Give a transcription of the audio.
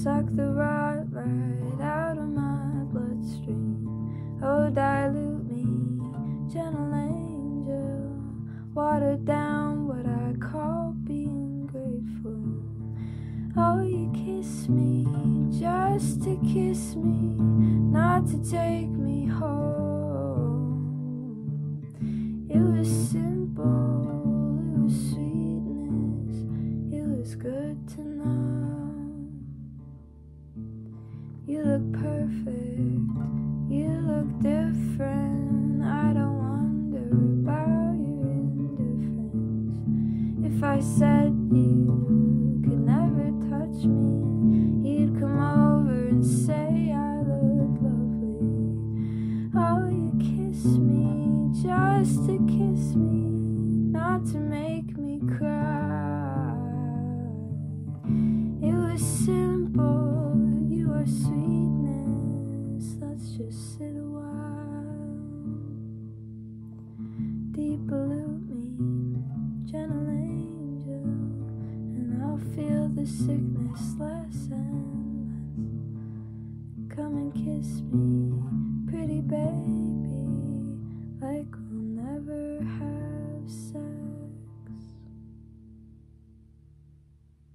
suck the rot right out of my bloodstream. Oh, dilute me, gentle angel, water down what I call being grateful. Oh, you kiss me just to kiss me, not to take me home. It was simple, it was sweetness, it was good to know. You look perfect, you look different, I don't wonder about your indifference. If I said you could never touch me, you'd come over and say I look lovely. Oh, you kiss me just to kiss me, not to make me cry. It was simple, you are sweetness, let's just sit a while. Deep pollute me, gentle angel, and I'll feel the sickness less and less. Come and kiss me, pretty babe.